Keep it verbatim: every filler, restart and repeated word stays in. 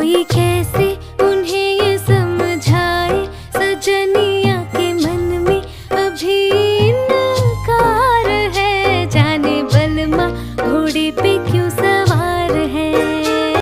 कोई कैसे उन्हें ये समझाए, सजनिया के मन में अभी इनकार है। जाने बलमा घोड़े पे